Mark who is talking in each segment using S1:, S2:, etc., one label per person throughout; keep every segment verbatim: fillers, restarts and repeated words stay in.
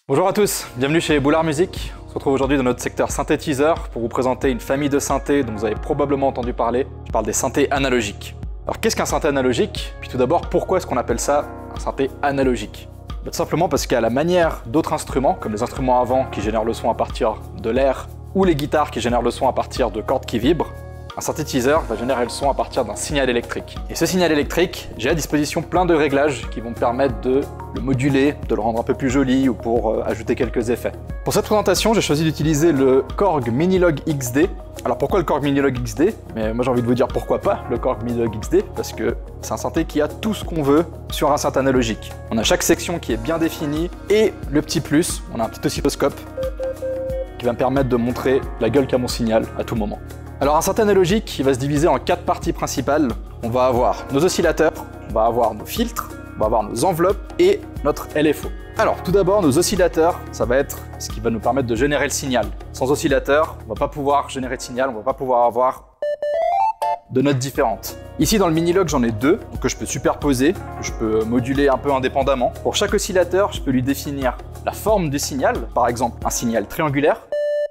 S1: Bonjour à tous, bienvenue chez Boulard Music. On se retrouve aujourd'hui dans notre secteur synthétiseur pour vous présenter une famille de synthés dont vous avez probablement entendu parler. Je parle des synthés analogiques. Alors qu'est-ce qu'un synthé analogique? Puis tout d'abord, pourquoi est-ce qu'on appelle ça un synthé analogique? Tout simplement parce qu'à la manière d'autres instruments, comme les instruments à vent qui génèrent le son à partir de l'air, ou les guitares qui génèrent le son à partir de cordes qui vibrent, un synthétiseur va générer le son à partir d'un signal électrique. Et ce signal électrique, j'ai à disposition plein de réglages qui vont me permettre de le moduler, de le rendre un peu plus joli ou pour euh, ajouter quelques effets. Pour cette présentation, j'ai choisi d'utiliser le Korg Minilog X D. Alors pourquoi le Korg Minilog X D? Mais moi j'ai envie de vous dire pourquoi pas le Korg Minilog X D, parce que c'est un synthé qui a tout ce qu'on veut sur un synthé analogique. On a chaque section qui est bien définie et le petit plus, on a un petit oscilloscope qui va me permettre de montrer la gueule qu'a mon signal à tout moment. Alors un synthé analogique, il va se diviser en quatre parties principales. On va avoir nos oscillateurs, on va avoir nos filtres, on va avoir nos enveloppes et notre L F O. Alors tout d'abord, nos oscillateurs, ça va être ce qui va nous permettre de générer le signal. Sans oscillateur, on va pas pouvoir générer de signal, on va pas pouvoir avoir de notes différentes. Ici dans le Minilog, j'en ai deux que je peux superposer, que je peux moduler un peu indépendamment. Pour chaque oscillateur, je peux lui définir la forme du signal, par exemple un signal triangulaire.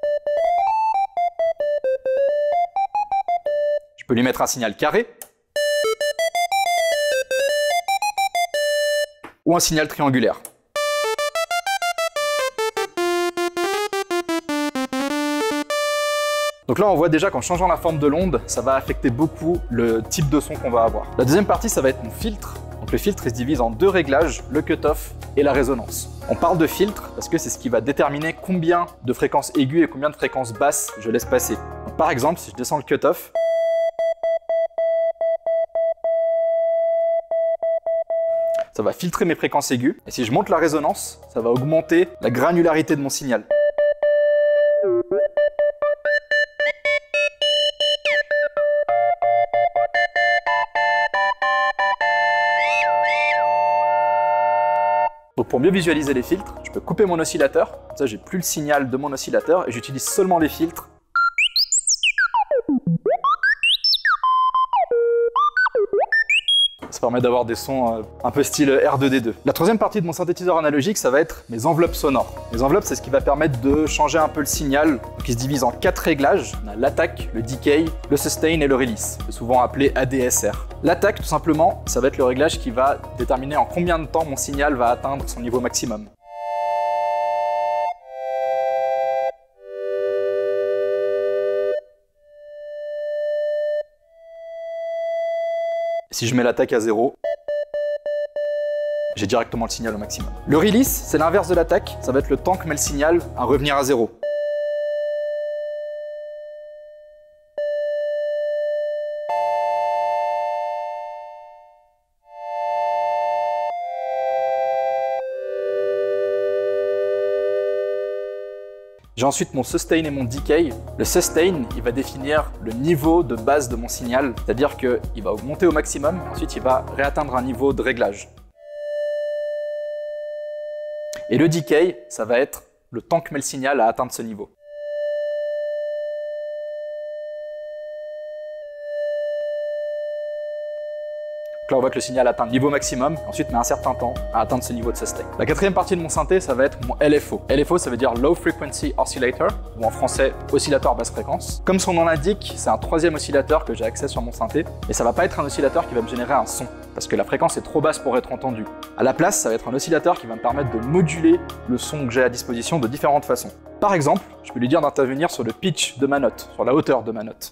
S1: Je peux lui mettre un signal carré ou un signal triangulaire. Donc là, on voit déjà qu'en changeant la forme de l'onde, ça va affecter beaucoup le type de son qu'on va avoir. La deuxième partie, ça va être mon filtre. Donc le filtre, il se divise en deux réglages, le cutoff et la résonance. On parle de filtre parce que c'est ce qui va déterminer combien de fréquences aiguës et combien de fréquences basses je laisse passer. Donc, par exemple, si je descends le cutoff, ça va filtrer mes fréquences aiguës. Et si je monte la résonance, ça va augmenter la granularité de mon signal. Donc pour mieux visualiser les filtres, je peux couper mon oscillateur. Comme ça, j'ai plus le signal de mon oscillateur et j'utilise seulement les filtres. Ça permet d'avoir des sons euh, un peu style R deux D deux. La troisième partie de mon synthétiseur analogique, ça va être mes enveloppes sonores. Les enveloppes, c'est ce qui va permettre de changer un peu le signal, qui se divise en quatre réglages. On a l'attaque, le decay, le sustain et le release, souvent appelé A D S R. L'attaque, tout simplement, ça va être le réglage qui va déterminer en combien de temps mon signal va atteindre son niveau maximum. Si je mets l'attaque à zéro, j'ai directement le signal au maximum. Le release, c'est l'inverse de l'attaque, ça va être le temps que met le signal à revenir à zéro. J'ai ensuite mon sustain et mon decay. Le sustain, il va définir le niveau de base de mon signal, c'est-à-dire qu'il va augmenter au maximum, ensuite il va réatteindre un niveau de réglage. Et le decay, ça va être le temps que met le signal à atteindre ce niveau. Donc là, on voit que le signal atteint le niveau maximum, ensuite met un certain temps à atteindre ce niveau de sustain. La quatrième partie de mon synthé, ça va être mon L F O. L F O, ça veut dire Low Frequency Oscillator, ou en français, oscillateur basse fréquence. Comme son nom l'indique, c'est un troisième oscillateur que j'ai accès sur mon synthé, et ça va pas être un oscillateur qui va me générer un son, parce que la fréquence est trop basse pour être entendue. À la place, ça va être un oscillateur qui va me permettre de moduler le son que j'ai à disposition de différentes façons. Par exemple, je peux lui dire d'intervenir sur le pitch de ma note, sur la hauteur de ma note.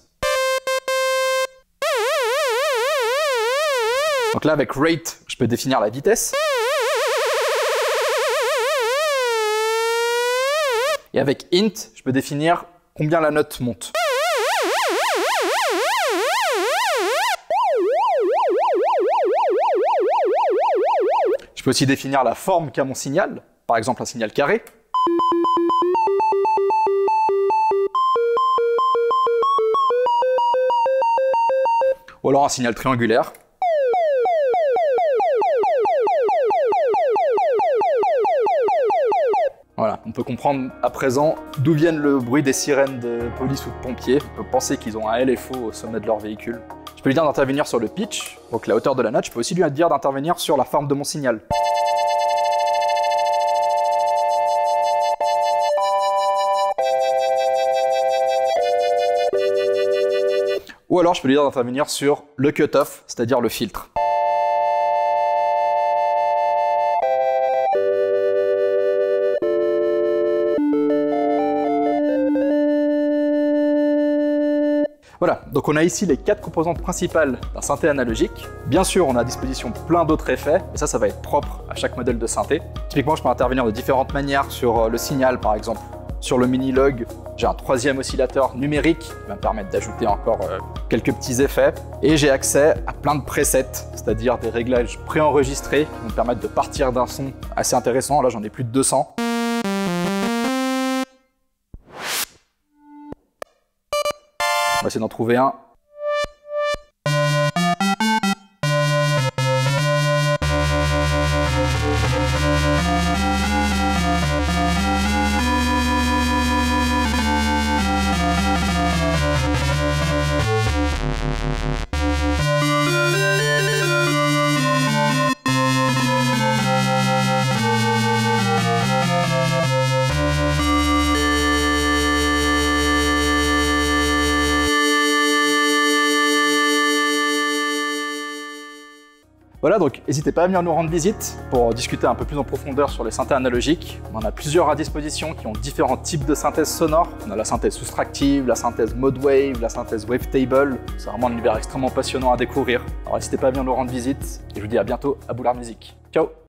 S1: Donc là, avec rate, je peux définir la vitesse. Et avec int, je peux définir combien la note monte. Je peux aussi définir la forme qu'a mon signal, par exemple un signal carré. Ou alors un signal triangulaire. Voilà, on peut comprendre à présent d'où viennent le bruit des sirènes de police ou de pompiers. On peut penser qu'ils ont un L F O au sommet de leur véhicule. Je peux lui dire d'intervenir sur le pitch, donc la hauteur de la note. Je peux aussi lui dire d'intervenir sur la forme de mon signal. Ou alors je peux lui dire d'intervenir sur le cut-off, c'est-à-dire le filtre. Voilà, donc on a ici les quatre composantes principales d'un synthé analogique. Bien sûr, on a à disposition plein d'autres effets, et ça, ça va être propre à chaque modèle de synthé. Typiquement, je peux intervenir de différentes manières sur le signal, par exemple. Sur le mini-log, j'ai un troisième oscillateur numérique qui va me permettre d'ajouter encore euh, quelques petits effets. Et j'ai accès à plein de presets, c'est-à-dire des réglages préenregistrés qui vont me permettre de partir d'un son assez intéressant. Là, j'en ai plus de deux cents. On va essayer d'en trouver un. Voilà, donc n'hésitez pas à venir nous rendre visite pour discuter un peu plus en profondeur sur les synthés analogiques. On en a plusieurs à disposition qui ont différents types de synthèse sonore. On a la synthèse soustractive, la synthèse mode wave, la synthèse wavetable. C'est vraiment un univers extrêmement passionnant à découvrir. Alors n'hésitez pas à venir nous rendre visite et je vous dis à bientôt à Boulard Music. Ciao!